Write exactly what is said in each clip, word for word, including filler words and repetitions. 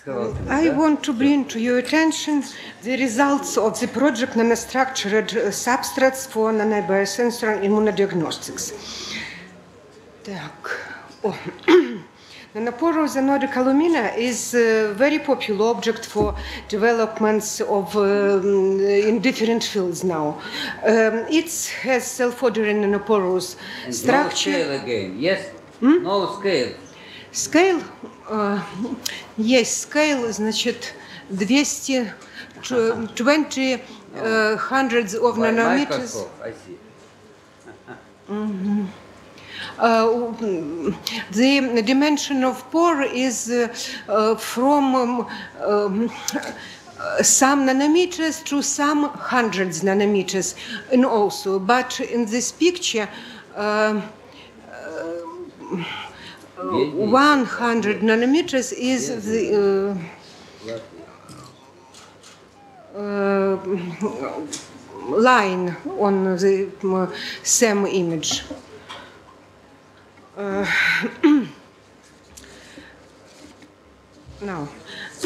I want to bring to your attention the results of the project Nanostructured Substrates for Nanobiosensor Immunodiagnostics. Так. Oh. Nanoporous anodic alumina is a very popular object for developments of um, in different fields now. Um, it has self-ordering nanoporous and structure. No scale again, yes? Hmm? No scale. Scale? Uh, yes, scale, значит, двести twenty uh, hundreds of By nanometers. microscope, I see. Mm-hmm. Uh, the dimension of pore is uh, uh, from um, um, some nanometers to some hundreds nanometers, and also, but in this picture, uh, uh, one hundred nanometers is the uh, uh, line on the uh, same image. Uh, now,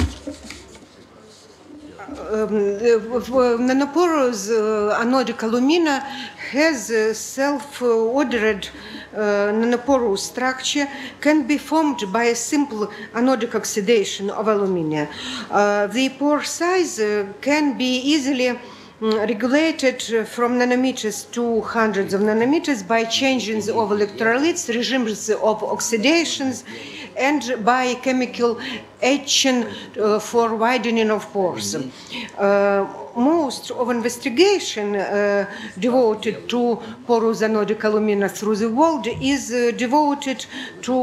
um, nanoporous uh, anodic alumina has a self-ordered uh, nanoporous structure, can be formed by a simple anodic oxidation of alumina. Uh, the pore size uh, can be easily regulated from nanometers to hundreds of nanometers by changes of electrolytes, regimes of oxidations, and by chemical etching uh, for widening of pores. Uh, most of investigation uh, devoted to porous anodic alumina through the world is uh, devoted to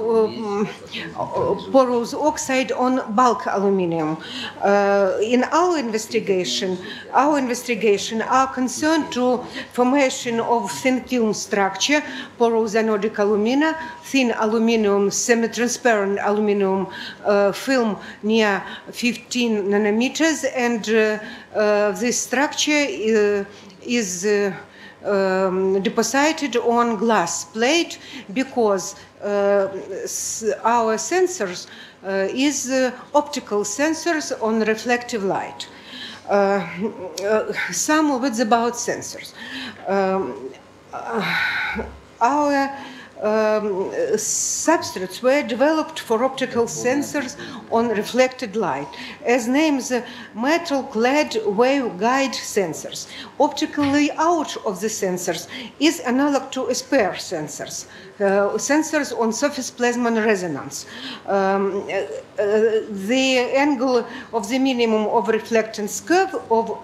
uh, porous oxide on bulk aluminum. Uh, in our investigation, our investigation are concerned to formation of thin film structure, porous anodic alumina, thin aluminum, semi-transparent aluminum uh, film near fifteen nanometers, and uh, uh, this structure uh, is uh, um, deposited on glass plate because uh, our sensors uh, is uh, optical sensors on reflective light. Uh, uh, some words about sensors. Um, uh, our Um, substrates were developed for optical sensors on reflected light, as names uh, metal-clad waveguide sensors. Optical layout of the sensors is analog to S P R sensors, uh, sensors on surface plasma resonance. Um, uh, uh, the angle of the minimum of reflectance curve of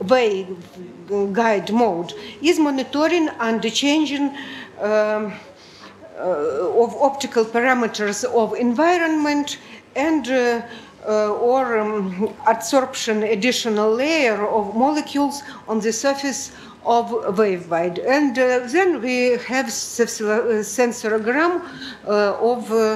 waveguide mode is monitoring and changing um, Uh, of optical parameters of environment and uh, uh, or um, adsorption additional layer of molecules on the surface of waveguide. And uh, then we have sensorogram uh, of uh,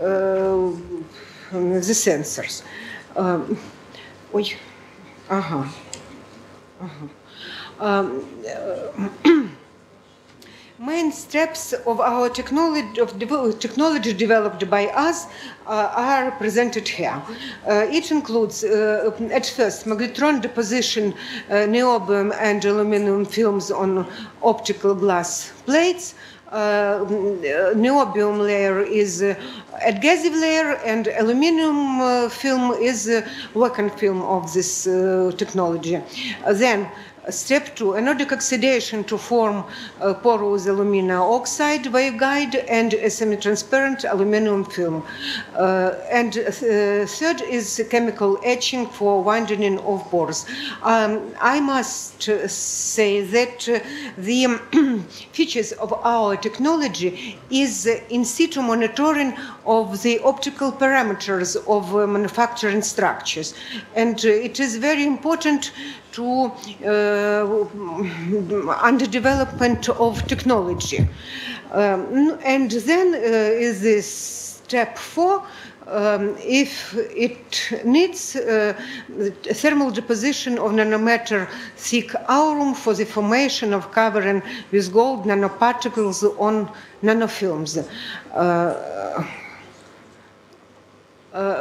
uh, the sensors. Um, ой, ага, ага. Um, uh, Main steps of our technology, of de technology developed by us uh, are presented here. Uh, it includes, uh, at first, magnetron deposition, uh, niobium and aluminum films on optical glass plates. Uh, niobium layer is uh, adhesive layer, and aluminum uh, film is a vacuum film of this uh, technology. Uh, then, Step two, anodic oxidation to form uh, porous alumina oxide waveguide and a semi-transparent aluminum film. Uh, and uh, third is chemical etching for widening of pores. Um, I must uh, say that uh, the features of our technology is uh, in situ monitoring of the optical parameters of uh, manufacturing structures. And uh, it is very important to uh, under development of technology. Um, and then uh, is this step four, um, if it needs uh, thermal deposition of nanometer thick aurum for the formation of covering with gold nanoparticles on nanofilms. Uh, Uh,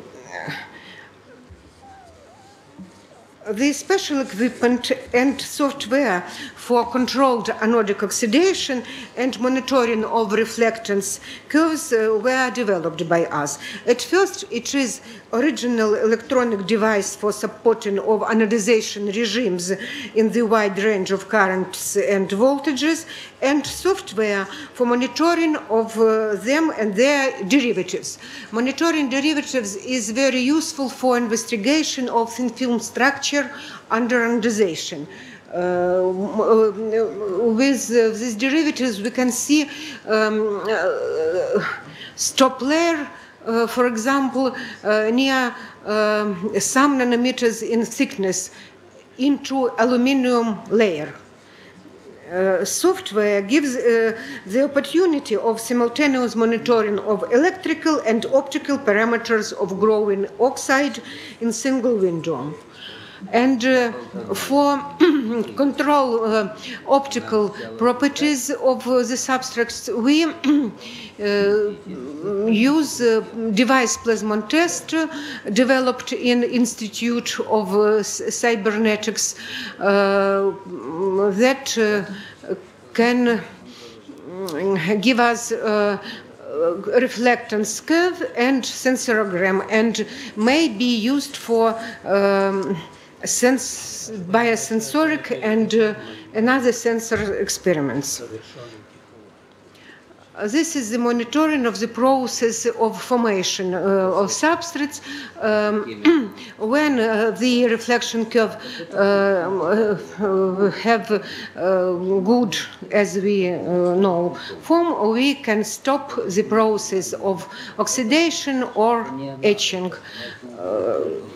The special equipment and software for controlled anodic oxidation and monitoring of reflectance curves uh, were developed by us. At first, it is original electronic device for supporting of anodization regimes in the wide range of currents and voltages, and software for monitoring of uh, them and their derivatives. Monitoring derivatives is very useful for investigation of thin film structure under anodization. Uh, with uh, these derivatives, we can see um, uh, stop layer, uh, for example, uh, near uh, some nanometers in thickness into aluminum layer. Uh, software gives uh, the opportunity of simultaneous monitoring of electrical and optical parameters of growing oxide in single window. And uh, for control uh, optical properties of uh, the substrates, we uh, use uh, device plasmon test uh, developed in Institute of uh, Cybernetics uh, that uh, can give us uh, reflectance curve and sensorograph, and may be used for um, sense biosensoric and uh, another sensor experiments. Uh, this is the monitoring of the process of formation uh, of substrates um, when uh, the reflection curve uh, uh, have uh, good, as we uh, know, form, we can stop the process of oxidation or etching. Uh,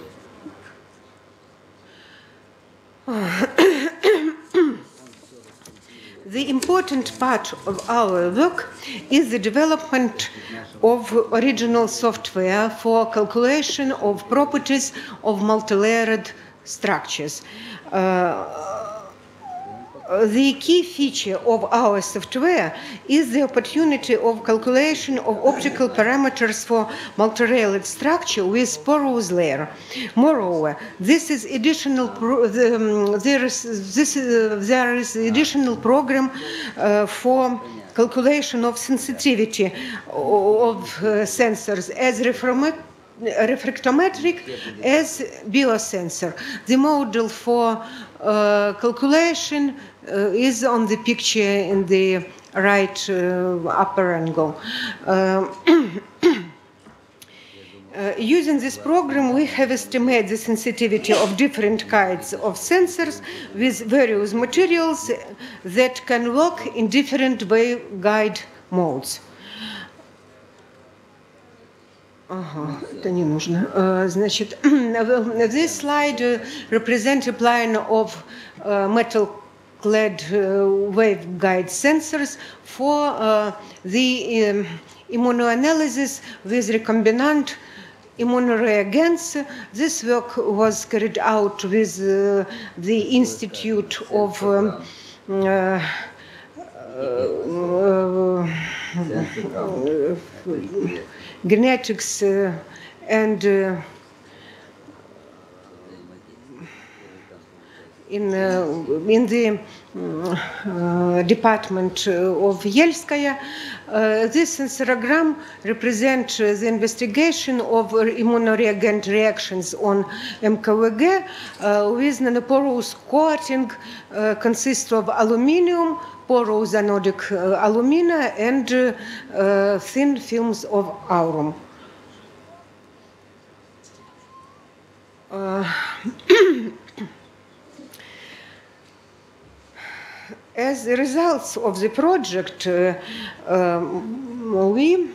The important part of our work is the development of original software for calculation of properties of multilayered structures. Uh, The key feature of our software is the opportunity of calculation of optical parameters for multilayered structure with porous layer. Moreover, this is additional pro the, um, there is this uh, there is additional program uh, for calculation of sensitivity of uh, sensors as refractometric refractometric as biosensor. The model for uh, calculation uh, is on the picture in the right uh, upper angle. Uh, Uh, using this program, we have estimated the sensitivity of different kinds of sensors with various materials that can work in different waveguide modes. Ага, это не нужно. Uh, значит, this slide uh, represents a plan of uh, metal-clad uh, waveguide sensors for uh, the um, immunoanalysis with recombinant immunoreagents. This work was carried out with uh, the Institute of um, uh, uh, uh, Genetics uh, and uh, in, uh, in the uh, department of Yelskaya. Uh, this sensorograph represents uh, the investigation of immunoreagent reactions on M K V G uh, with nanoporous coating uh, consists of aluminum, porous anodic uh, alumina, and uh, uh, thin films of aurum. Uh, As a result of the project, uh, um, we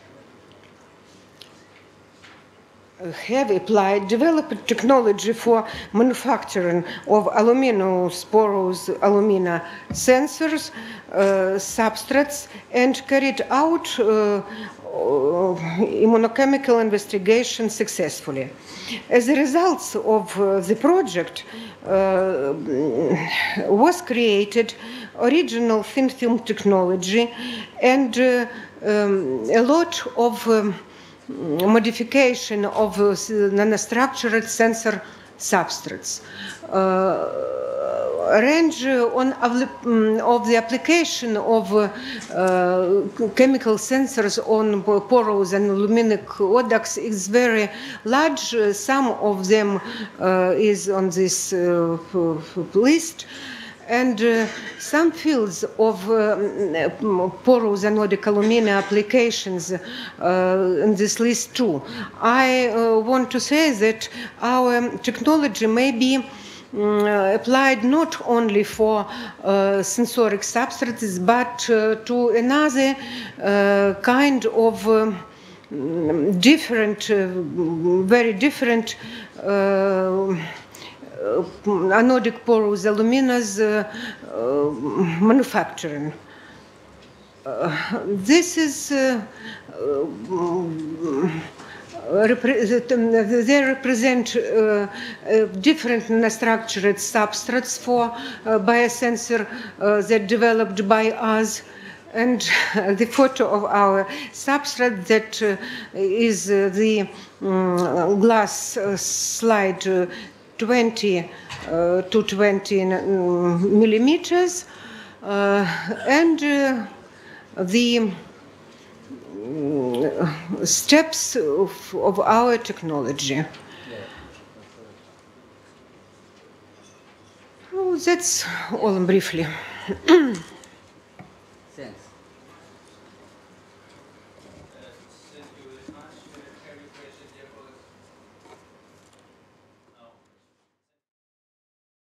have applied, developed technology for manufacturing of aluminous porous alumina sensors, uh, substrates, and carried out uh, immunochemical investigation successfully. As a result of uh, the project, uh, was created original thin film technology and uh, um, a lot of um, modification of uh, nanostructured sensor substrates. Uh, range on of the, um, of the application of uh, uh, chemical sensors on porous and luminic odox is very large. Uh, some of them uh, is on this uh, list. And uh, some fields of uh, porous anodic alumina applications uh, in this list too. I uh, want to say that our technology may be Uh, applied not only for uh, sensoric substrates, but uh, to another uh, kind of uh, different, uh, very different uh, anodic porous aluminas uh, uh, manufacturing. Uh, this is uh, uh, they represent uh, uh, different structured substrates for uh, biosensor uh, that developed by us. And the photo of our substrate that uh, is uh, the um, glass uh, slide uh, twenty uh, to twenty millimeters, uh, and uh, the steps of, of our technology. Oh, that's all briefly.